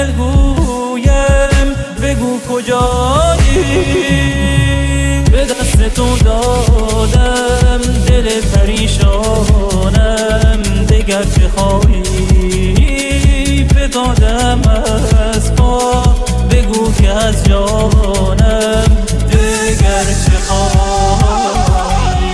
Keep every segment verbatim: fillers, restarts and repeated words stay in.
دل گویم بگو کجایی. به دست تو دادم دل پریشانم دگر چه خواهی. فتادم از پا بگو که از جانم دگر چه خواهی.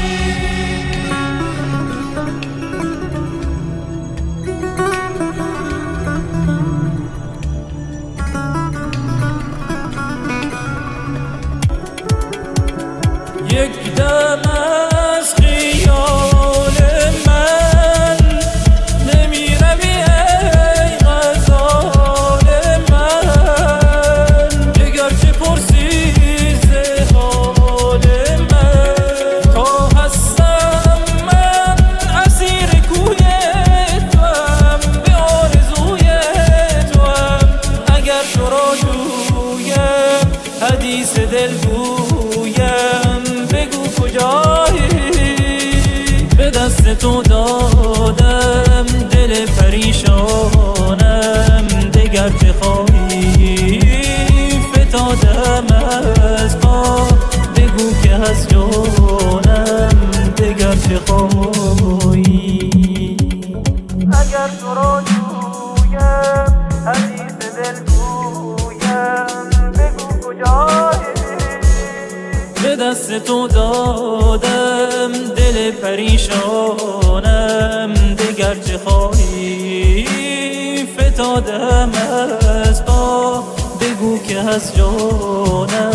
یک دم از خیال من نمی روی ای غزال من. دگر چه پرسی ز حال من. تا هستم من اسیر کوی توام به آرزوی توام. اگر تو را جویم حدیث دل گویم بگو کجایی. به دست تو دادم دل پریشانم دگر چه خواهی. فتادم از پا بگو که از جانم دگر چه خواهی. اگر تو را جویم حدیث دل گویم بگو کجایی. به دست تو دادم دل پریشانم دگر چه خواهی. فتادم از پا بگو که از جانم